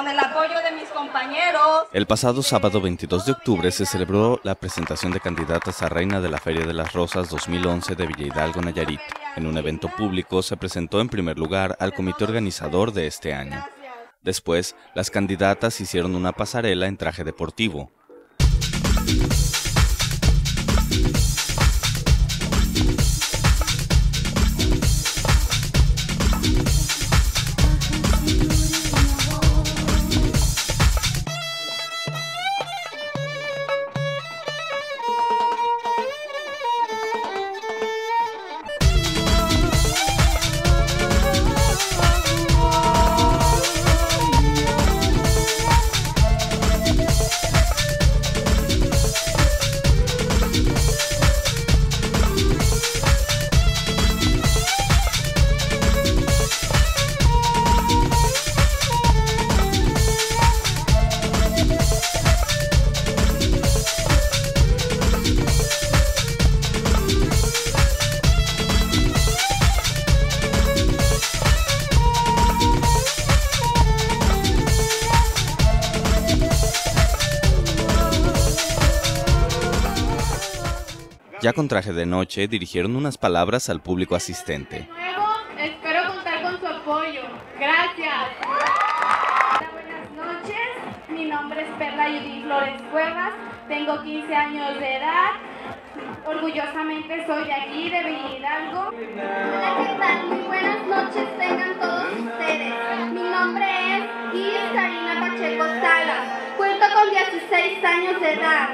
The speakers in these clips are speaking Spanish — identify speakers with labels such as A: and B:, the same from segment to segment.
A: con el apoyo de mis compañeros.
B: El pasado sábado 22 de octubre se celebró la presentación de candidatas a Reina de la Feria de las Rosas 2011 de Villa Hidalgo, Nayarit. En un evento público se presentó en primer lugar al comité organizador de este año. Después, las candidatas hicieron una pasarela en traje deportivo. Ya con traje de noche, dirigieron uunas palabras al público asistente.
C: De nuevo, espero contar con su apoyo. Gracias. Buenas noches, mi nombre es Perla Judith Flores Cuevas, tengo 15 años de edad, orgullosamente soy de aquí, de Villa Hidalgo.
D: Hola, ¿qué tal? Muy buenas noches tengan todos ustedes. Mi nombre es Iris Karina Pacheco Salas, cuento con 16 años de edad.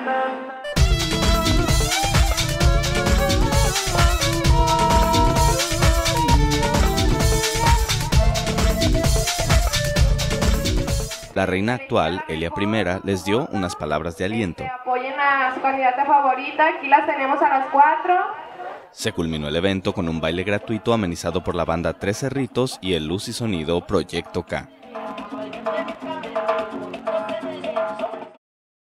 B: La reina actual, Elia I, les dio unas palabras de aliento.
C: Apoyen a su candidata favorita, aquí las tenemos a las 4.
B: Se culminó el evento con un baile gratuito amenizado por la banda Tres Cerritos y el Luz y Sonido Proyecto K.